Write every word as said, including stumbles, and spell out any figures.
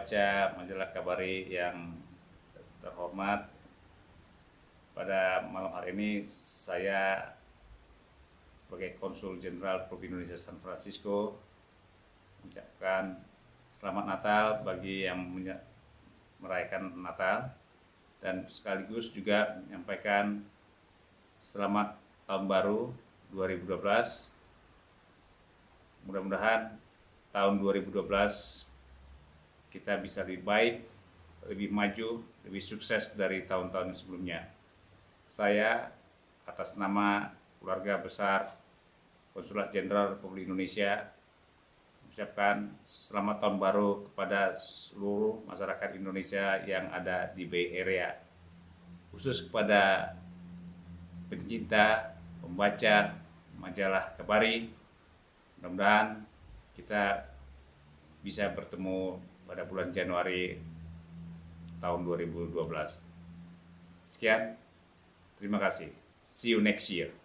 pembaca majalah Kabari yang terhormat. Pada malam hari ini saya sebagai Konsul Jenderal Republik Indonesia San Francisco mengucapkan selamat Natal bagi yang merayakan Natal, dan sekaligus juga menyampaikan selamat tahun baru dua ribu dua belas. Mudah-mudahan tahun dua ribu dua belas kita bisa lebih baik, lebih maju, lebih sukses dari tahun-tahun sebelumnya. Saya atas nama keluarga besar Konsulat Jenderal Republik Indonesia mengucapkan selamat tahun baru kepada seluruh masyarakat Indonesia yang ada di Bay Area, khusus kepada pencinta, pembaca majalah Kabari. Mudah-mudahan kita bisa bertemu pada bulan Januari tahun dua ribu dua belas. Sekian, terima kasih. See you next year.